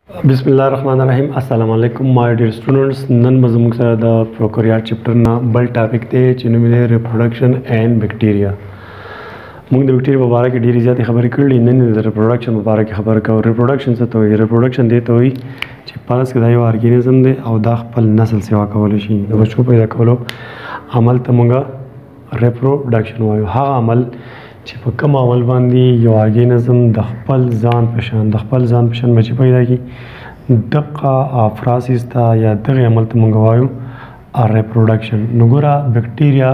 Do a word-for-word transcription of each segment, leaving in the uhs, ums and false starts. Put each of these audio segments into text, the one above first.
بسم الله الرحمن الرحیم. السلام علیکم مای ډیر سټوډنټس. نن به زموږ سره د پروکاریوت چپټر نه بل ټاپک دی چې نوم یې ریپروډکشن اینڈ بیکټیریا. موږ د بیکټیریا په باره کې ډېرې زیاتې خبرې کړلې، نن د ریپروډکشن په باره کې خبرې کوو. ریپروډکشن څه ته وایي؟ ریپروډکشن دې ته وایي چې فرض کړه دا یو ارګانیزم دی او دا خپل نسل سیوا کولی شي. د بچو پیدا کولو عمل ته موږ ریپروډکشن وایو. هغه عمل چې په کوم عمل باندې یو ارګانیزم د خپل ځان په شان د خپل ځان په شان بچي پیدا کړي، دغه افراسیس ته یا دغه عمل ته موږ وایو ریپروډکشن. نو ګوره بیکټیریا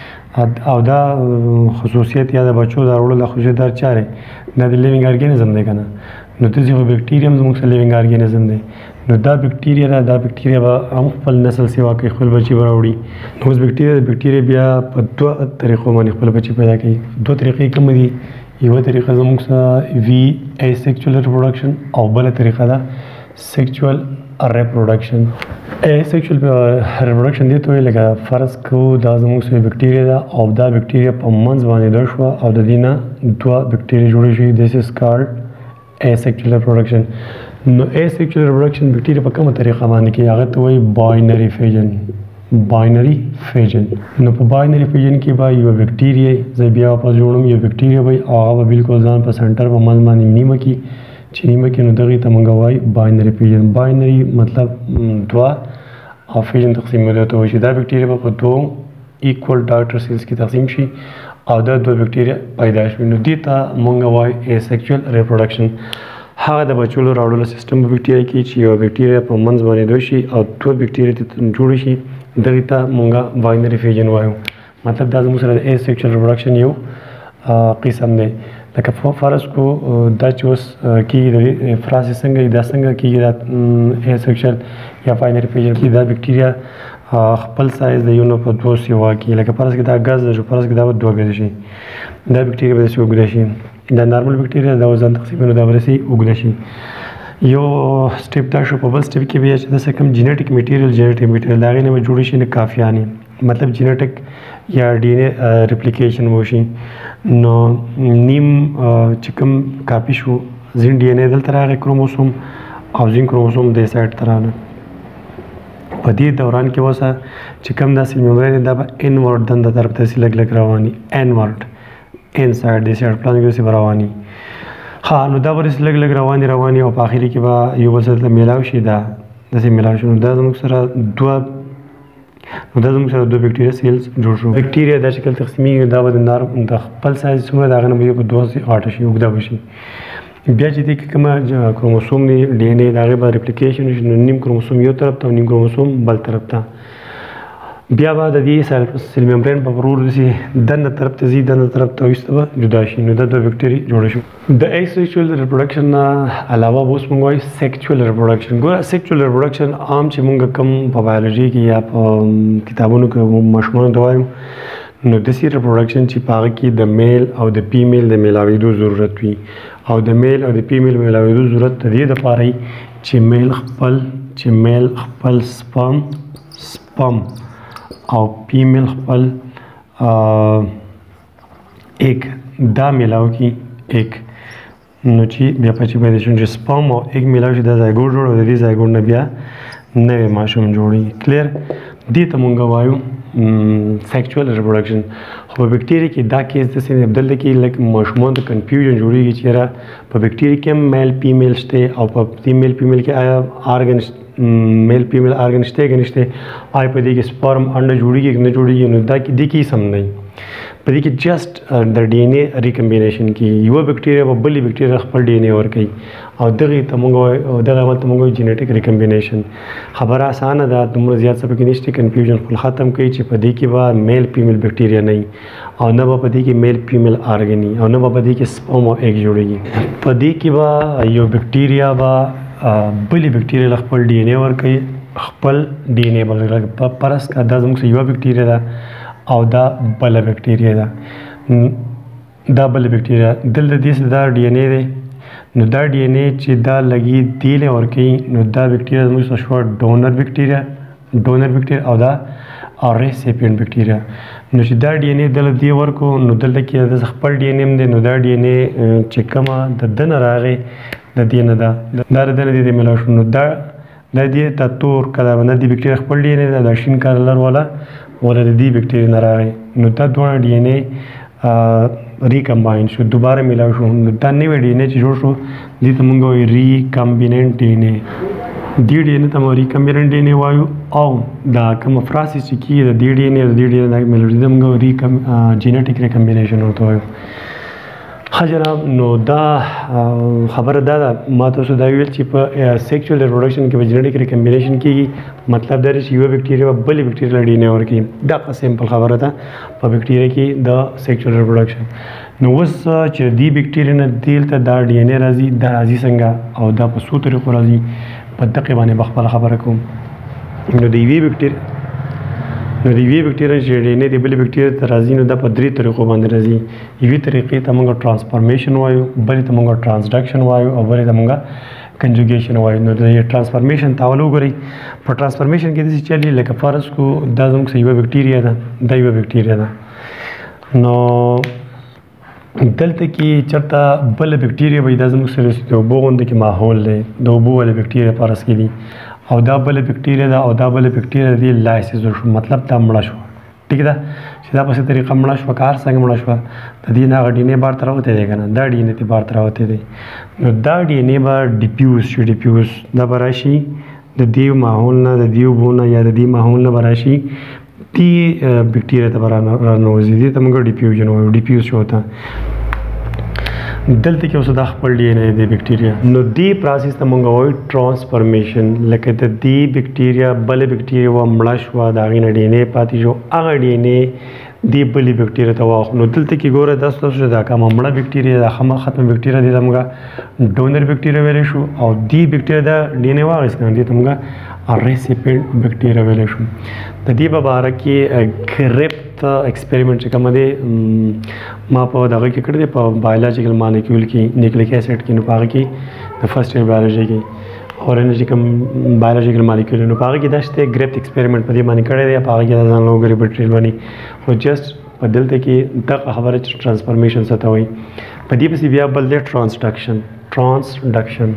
او دا خصوصیت یا د بچو د راوړلو د خصوصیت دا چاره دا د لیوینګ ارګانیزم دی که نه، نو داسې خو بیکټیریا هم زموږ سره لیوینګ ارګانیزم دی. نو دا بیکټیریا ده، دا بیکټیریا به هم خپل نسل سیوا کوي، خپل بچي به راوړي. نو اوس بیکټیریا د بیکټیریا بیا په دوه طریقو باندې خپل بچي پیدا کوي. دوه طریقې کومې دي؟ یوه طریقه زموږ سره وي asexual reproduction او بله طریقه ده sexual reproduction. asexual reproduction دې ته وایي لکه فرض کوو دا زموږ سره بیکټیریا ده او دا بیکټیریا په منځ باندې ډر شوه او د دې نه دوه بیکټیریا جوړې شوي. this is called asexual reproduction. نو asexual reproduction بیکټیریا په کومه طریقه باندې کوي؟ هغه ته وایي binary fission. binary fission. نو په binary fission کې به یو بیکټیریا زه بیا واپس جوړوم، یو بیکټیریا به او هغه به بالکل ځان په سنټر په منځ باندې نیمه کړي چې نیمه کې نو دغې ته موږ وایي binary fission. binary مطلب دوه او fission تقسیمېدو ته وایي چې دا بیکټیریا به په دوو equal daughter cells کې تقسیم شي او دا دوه بیکټیریا پیدا شوي. نو دې ته موږ وایي asexual reproduction. هغه د بچو راوړلو سیستم په بیکټیریا کې چې یو بیکټیریا په منځ باندې دوه شي او دوه بیکټیریا جوړ شي، دغې ته موږ binary fission وایو. مطلب دا زموږ سره د asexual reproduction یو قسم دی. لکه فرض کو دا چې اوس کېږي د افراسیس څنګه دا څنګه کېږي دا asexual یا binary fission کې دا بیکټیریا خپل سایز د یو نه په دوه سیوا کړي. لکه فرض کړه دا ګز ده، فرض کړه دا به دوه ګزه شي، دا بیکټیریا به داسې اوږده شي. دا نارمل بیکټیریا دا وزن تقسیمونه دا به داسې اوږده شي. یو سټیپ دا شو. په بل سټیپ کې بیا چې داسې کوم جینیټیک میټیریل جینیټیک میټیریل د هغې نه به جوړې شي کافیانې، مطلب جینیټیک یا ډي ان اے ریپلیکیشن وشي. نو نیم چې کوم کاپي شو ځین ډي ان اے دلته راغی کروموسوم او ځین کروموسوم دې سایډ ته راغله. په دې دوران کې اوسه چې کوم دا سیل میمبرین دا به انورډ دنده طرف ته لږ لږ رواني، انورډ ان سایډ دې سایډ پلان کې داسې به رواني. ها نو دا به داسې لږ لږ رواني رواني او په اخري کې به یو بل سره میلاو شي. دا داسې میلاو شي. نو دا زموږ سره دوه نو دا زموږ سره دوه بیکټیریا سیلز جوړ شو. بیکټیریا دا شکل تقسیمېږي، دا به د نار د خپل سایز څومره د هغه نه به یو په دوه غاټه شي، اوږده به شي. بیا چې دې کې کومه کروموسوم دی ډي ان اے د هغې به ریپلیکیشن وشي، نو نیم کروموسوم یو طرف ته او نیم کروموسوم بل طرف ته. بیا به د دې سیل میمبرین په ورور داسې دننه طرف ته ځي، دننه طرف ته وروسته به جدا شي. نو دا دوه بیکټیریا جوړه شو. د asexual reproduction نه علاوه به اوس موږ وایو sexual reproduction. ګوره sexual reproduction عام چې موږ کوم په بایولوژي کې یا په کتابونو کې ماشومانو ته وایو، نو داسې reproduction چې په هغه کې د میل او د فیمیل د میلاوېدو ضرورت وي او د میل او د فیمیل میلاوېدو ضرورت د دې دپاره وي چې میل خپل چې میل خپل سپم سپم او فیمیل خپل ایک دا میلاو کی ایک. نو چې بیا په چې پیدا شي چې سپم او ایک میلاو شي دا زایګوټ جوړ او د دې زایګوټ نه بیا نوی ماشوم جوړېږي. کلیر؟ دې ته مونږ وایو سیکچوال ریپروډکشن. خو په بیکټیریا کې دا کیس داسې دی، دلته کې لږ ماشومانو ته کنفیوژن جوړېږي چې یاره په بیکټیریا کې هم میل فیمیل شته او په فیمیل فیمیل کې آیا آرګن میل فیمیل آرګن شته که نشته، آیا په دې کې سپرم انډه جوړېږي که نه جوړېږي. نو دا کې دې کې سم نه وي. په دې کې جسټ د ډي ان اے ریکمبینیشن کې یوه بیکټیریا به بلې بیکټیریا خپل ډي ان اے ورکوي او دغې ته موږ وایو دغه عمل ته موږ وایو جینیټیک ریکمبینیشن. خبره اسانه ده، دومره زیات څه پکې نشته، کنفیوژن خپل ختم کوي چې په دې کې به میل فیمیل بیکټیریا نه وي او نه به په دې کې میل فیمیل آرګن وي او نه به په دې کې سپرم او ایګ جوړېږي. په دې کې به یو بیکټیریا به بلې بیکټیریا خپل ډي ان اے ورکوي، خپل ډي ان اے به فرض کړه دا زموږ یوه بیکټیریا ده او دا بله بیکټیریا ده. دا بله بیکټیریا دلته دې سره دا ډي ان اے دی، نو دا ډي ان اے چې دا لګي دې له ورکوي، نو دا بیکټیریا زموږ سره شوه ډونر بیکټیریا ډونر بیکټیریا او دا او ریسیپینټ بیکټیریا. نو چې دا ډي ان اے دله دې ورکو نو دلته کې د خپل ډي ان اے دی، نو دا ډي ان اے چې کومه د ده نه راغې د دې نه ده دا د دې د ملاو شو نو دا د دې ته تور کلر نه د بکټیریا خپل ډي ان اے د شین کلر والا ولا د دې بکټیریا نه راغی نو دا دوه ډي ان اے ریکمباین شو دوباره ملاو شو نو دا نوی ډي ان اے چې جوړ شو دې ته موږ وایو ریکمبیننٹ ډي ان اے دې ډي ان اے ته موږ ریکمبیننٹ ډي ان اے وایو او دا کوم پروسس چې کیږي د دې ډي ان اے د دې ډي ان اے د ملاو دې موږ ریکم جینیټیک ریکمبینیشن ورته وایو. ها جناب نو دا خبره دا ده ما تاسو دا ویل چې په سیکشوال ریپروډکشن کې به جینیټیک ریکمبینیشن کیږي مطلب دا چې یو بکټیریا بل بکټیریا ډي ان اے ورکوي دا سمپل خبره ده په بکټیریا کې د سیکشوال ریپروډکشن. نو اوس چې دې بکټیریا نه دلته دا ډي ان اے راځي دا راځي څنګه او دا په څو طریقو راځي په دقیق باندې به خپله خبره کوم. نو د یوې بکټیریا نو د یوې بکټیریا چې ډي ان اے د بلې بکټیریا ته راځي نو دا په درې طریقو باندې راځي. یوې طریقې ته موږ ټرانسفارمیشن وایو بلې ته موږ ترانسډکشن وایو او بلې ته موږ کنجوګیشن وایو. نو د ټرانسفارمیشن تاول وګورئ په ټرانسفارمیشن کې داسې چلي لکه فرض کو دا زموږ یوه بکټیریا ده دا یوه بکټیریا ده نو دلته کې چېرته بله بکټیریا به دا زموږ سره د اوبو غوندې کې ماحول دی د اوبو والا بکټیریا فرض کې دي او دا بله بکټیریا ده او دا بله بکټیریا دی لایسیس شو مطلب دا مړه شوه ټیک ده چې دا په څه طریقه مړه شوه کار څنګه مړه شوه د دې نه هغه ډي ان اے بار ته راوتی دی که نه دا ډي ان اے ته بار ته راوتی دی نو دا ډي ان اے به ډیپیوز شي ډیپیوز دا به راشي د دې ماحول نه د دې اوبو نه یا د دې ماحول نه به راشي دې بکټیریا ته به راننوځي دې ته موږ ډیپیوژن وایو ډیپیوز شو ته دلته کې اوس دا خپل ډي ان اے دی بکټیریا نو دې پروسس ته موږ وایو ټرانسفارمیشن لکه د دې بکټیریا بلې بکټیریا وه مړه شوه د هغې نه ډي ان اے پاتې شو هغه ډي ان اے دې بلې بکټیریا ته واخلو. نو دلته کې ګوره دا ستاسو دا کومه مړه بکټیریا دا ختمه بکټیریا دې ته موږ ډونر بکټیریا ویلی شو او دې بکټیریا دا ډي ان اے واخیست که نه دې ته موږ ریسیپینټ بکټیریا ویلی شو. د دې په باره کې کرپت ایکسپریمنټ چې کومه دی ما په دغه کې کړی دی په بایولوژیکل مالیکول کې نیوکلیک ایسډ کې نو په هغه کې د فرسټ ایئر بایولوژي کې اور چې کوم بایولوژیکل مالیکول نو په هغه کې دا شته ګریپت ایکسپریمنټ په دې باندې کړی دی په هغه کې د ځان لوګري بټریل باندې خو جسټ په دلته کې دغه خبره چې ټرانسفارمیشن څه ته وایي په دې پسې بیا بل دی ټرانسډکشن ټرانسډکشن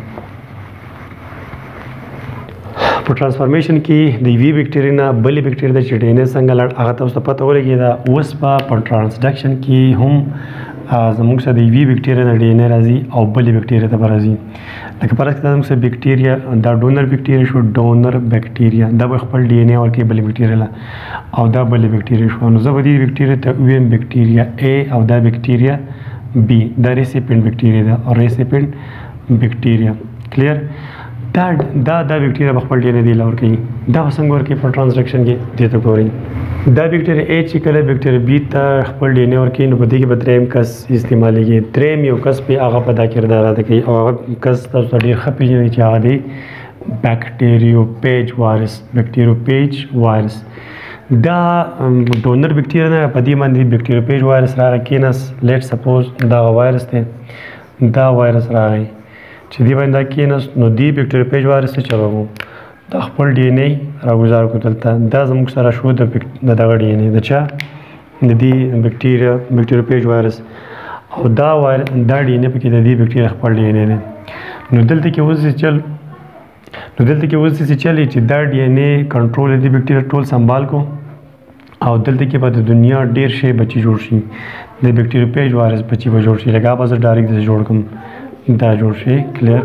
په ټرانسفارمیشن کې د یوې بکټیریا نه بلې بکټیریا ته چې ډي ان اے څنګه لاړ هغه ته اوس ته پته ولګېده. اوس به په ټرانسډکشن کې هم زموږ سره د یوې بکټیریا نه ډي ان اے راځي او بلې بکټیریا ته به راځي لکه فرض کړه زموږ سره بکټیریا دا ډونر بکټیریا شو ډونر بکټیریا دا به خپل ډي ان اے ورکوي بلې بکټیریا له او دا بلې بکټیریا شو نو زه به دې بکټیریا ته ووایم بکټیریا اے او دا بکټیریا بی دا ریسیپینټ بکټیریا ده او ریسیپینټ بکټیریا کلیر دا دا دا بکټیریا به خپل ډي ان اے دې له ورکوي دا به څنګه ورکوي په ټرانسډکشن کې دې ته ګورئ دا بکټیریا اے چې کله بکټیریا بی ته خپل ډي ان اے ورکوي نو په دې کې به دریم کس استعمالیږي دریم یو کس پې هغه په دا کردار ادا کوي او هغه کس تاسو ته ډېر ښه پېژنئ چې هغه دی بیکټیریوپیج وایرس بیکټیریوپیج وایرس دا ډونر بکټیریا نه په دې باندې بیکټیریوپیج وایرس راغی کېناست لیټ سپوز دغه وایرس دی دا وایرس راغی چې دې باندې دا کېناست نو دې بیکټیریوپیج وایرس ته چلوو دا خپل ډي ان اے راګزار کړو دلته دا زموږ سره شو د دغه ډي ان اے د چا د دې بکټیریا بیکټیریوپیج وایرس او دا وایر دا ډي ان اے پکې د دې بکټیریا خپل ډي ان اے دی نو دلته کې اوس چل نو دلته کې اوس څه چلی چې دا ډي ان اے کنټرول دې بکټیریا ټول سنبال کو او دلته کې به د دنیا ډېر شی بچي جوړ شي د بیکټیریوپیج وایرس بچي به جوړ شي لکه به زه ډایرکټ داسې جوړ کړم دا جوړ شي کلیر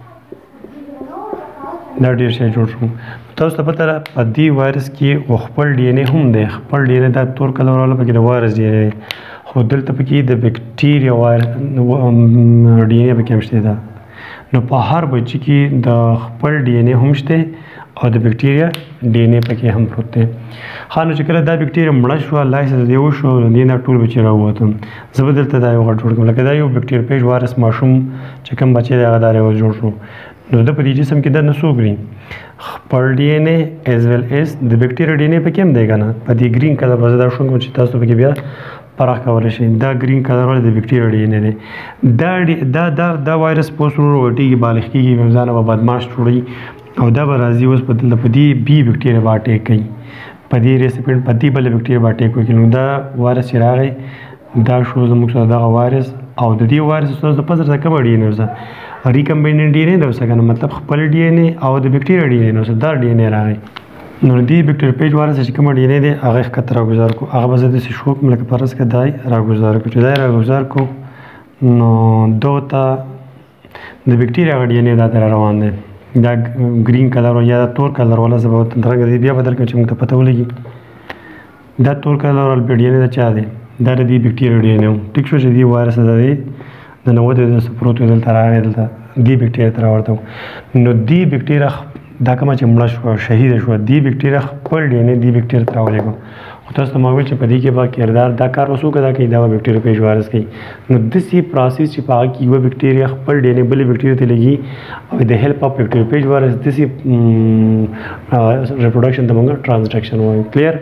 دا ډېر شی جوړ شو تاسو ته پته ده په دې وایرس کې خپل ډي ان اے هم دی خپل ډي ان اے دا تور کلر والا پکې د وایرس ډي ان اے خو دلته پکې د بیکټیریا وایرس ډي ان اے پکې هم شته ده نو په هر بچي کې د خپل ډي ان اے هم شته او د بیکټیریا ډي ان اے پکې هم پروت دی. ښه نو چې کله دا بیکټیریا مړه شوه لایسیس دې وشو نو دې نه ټول بچي راووتل زه به دلته دا یو غټ جوړ کړم لکه دا یو بیکټیریوپیج وایرس ماشوم چې کوم بچی دی هغه دا یو جوړ شو نو د په دې جسم کې دا نه څوک وي خپل ډي ان اے ایز ویل ایز د بیکټیریا ډي ان اے پکې هم دی که نه په دې ګرین کلر به زه دا ښوم چې تاسو پکې بیا پراخ کولی شئ دا ګرین کلر والا د بیکټیریا ډي ان اے دی دا دا دا دا وایرس په اوس ورو ورټېږي بالغ کېږي ځان به بدماش جوړوي او دا به راځي اوس په دلته په دې بي بیکټیریا به اټیک کوي په دې ریسیپینټ په دې بلې بیکټیریا به اټیک وکړي نو دا وایرس چې راغی دا شو زموږ سره دغه وایرس او د دې وایرس تاسو د پزر څخه کوم ډي ان اے وسه ریکمبیننت ډي ان اے دا وسه کنه مطلب خپل ډي ان اے او د بکټیریا ډي ان اے وسه دا ډي ان اے راغی نو دې بکټیریا پیج وایرس چې کوم ډي ان اے دی هغه خطر راګزار کو هغه به زده شي شوک ملک پرس کې دای راګزار کو چې دای راګزار کو نو دوتا د بکټیریا ډي ان اے دا تر روان دی دا گرین کلر یا تور کلر ولا څه به درګه دی بیا بدل کړم چې موږ ته پته ولګي دا تور کلر ول ډي ان اے دا چا دی دا د دې بکټیریا ډي ان اے ټیک شو چې دی وایرس دا دی د نو د سپروت دل تر راغی دلته دی بکټیریا تر ورته نو دی بکټیریا دا کومه چې مړه شو شهید شو دی بکټیریا خپل ډي ان اے دی بکټیریا تر راولېږي خو تاسو ته ما ویل چې په دې کې به کردار دا کار وسو کدا کوي دا بکټیریا پیج وایرس کوي نو دسی پروسس چې په کې یو بکټیریا خپل ډي ان اے بل بکټیریا ته لګي او د هیلپ اف بکټیریا پیج وایرس دسی ریپروډکشن ته موږ ټرانزډکشن وایو کلیر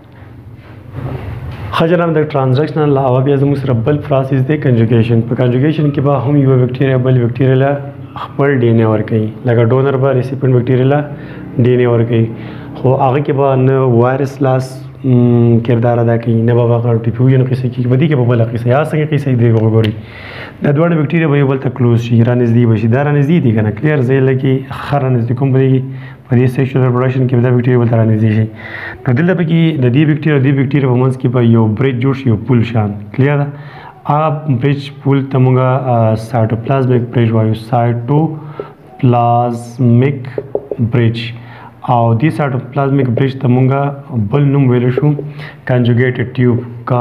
خجرام د ټرانزډکشن علاوه بیا زموږ سره بل پروسس دی کنجوګیشن په کنجوګیشن کې به هم یو بکټیریا بل بکټیریا له خپل ډي ان اے ورکوي لکه ډونر به ریسیپینټ بکټیریا له ډي ان اے ورکوي خو هغه کې به نه وایرس لاس کردار ادا کوي نه به هغه ډیفیوژن قصه کې به دي کې به بل قصه یا څنګه قصه دی وګوري دا دوه بکټیریا به یو بل ته کلوز شي رانږدې بشي دا رانږدې دي کنه کلیر ځای لکه خر رانږدې کوم بریږي په دې سیکشوال ریپروډکشن کې دا بکټیریا بل ته رانږدې شي نو دلته به کې د دې بکټیریا د دې بکټیریا په منځ کې به یو برج جوړ شي یو پول شان کلیر ده هغه برج پول ته موږ سایټوپلازمیک برج وایو سایټوپلازمیک برج او دې سایټوپلازمیک برج ته موږ بل نوم ویلی شو کنجوګیټډ ټیوب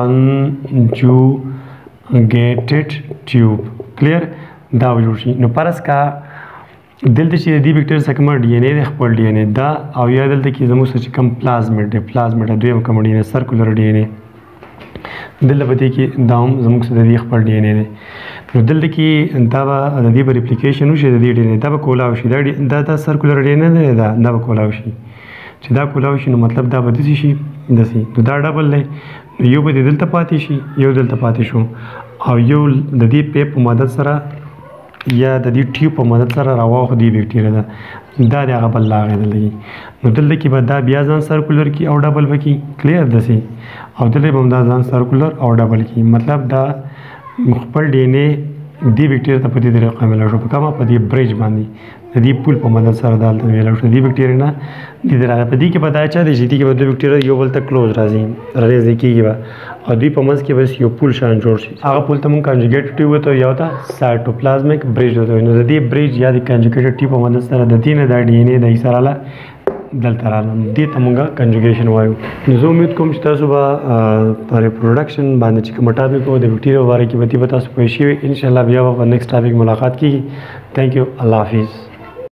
کنجوګیټډ ټیوب کلیر دا جوړ شي نو پرس کا دلته چې د دې بکټیریا څخه کوم ډي ان اے دی خپل ډي ان اے دا او یا دلته کې زموږ سره کوم پلازمیډ دی پلازمیډ دویم کوم ډي ان اے سرکولر ډي ان اے دلته به دې کې دا هم زموږ سره د خپل ډي ان اے دی نو دلته کې دا به د دې به ریپلیکیشن وشي د دې ډي ان اے دا به کولاو شي دا دا دا سرکولر ډي ان اے دی دا دا به کولاو شي چې دا کولاو شي نو مطلب دا به داسې شي داسې نو دا ډبل دی یو به دلته پاتې شي یو دلته پاتې شو او یو د دې پیپ په مدد سره یا د دې ټیوب په مدد سره راواخو دی بکټیریا ده دا د هغه بل لاغې دلګي نو دلته کې به دا بیا ځان سرکولر کی او ډبل وکي کلیر دسي او دلته به دا ځان سرکولر او ډبل کی مطلب دا خپل ډي ان اے دی بکټیریا ته په دې طریقه عمل شو په کومه په دې برج باندې د دې پول په مدد سره دالته ویل شو دی بکټیریا نه د دې راغه په دې کې پتا چا دی چې دې کې د بکټیریا یو بل ته کلوز راځي راځي کېږي او دوی په منځ کې بس یو پول شان جوړ شي هغه پول ته مونږ کنجوګیټ ټیوب ته یو ته سایټوپلازمیک برج ته نو د دې برج یا د کنجوګیټ ټیوب په مدد سره د دې نه د ډي ان اے د ایسراله دلته راغلم دې ته مونږ کنجوګیشن وایو نو زه امید کوم چې تاسو به په ریپروډکشن باندې چې کوم ټاپک او د بکټیریا باره کې به تاسو پوه شئ ان شاء الله بیا به په نیکسټ ټاپک ملاقات کیږي ثانک یو الله حافظ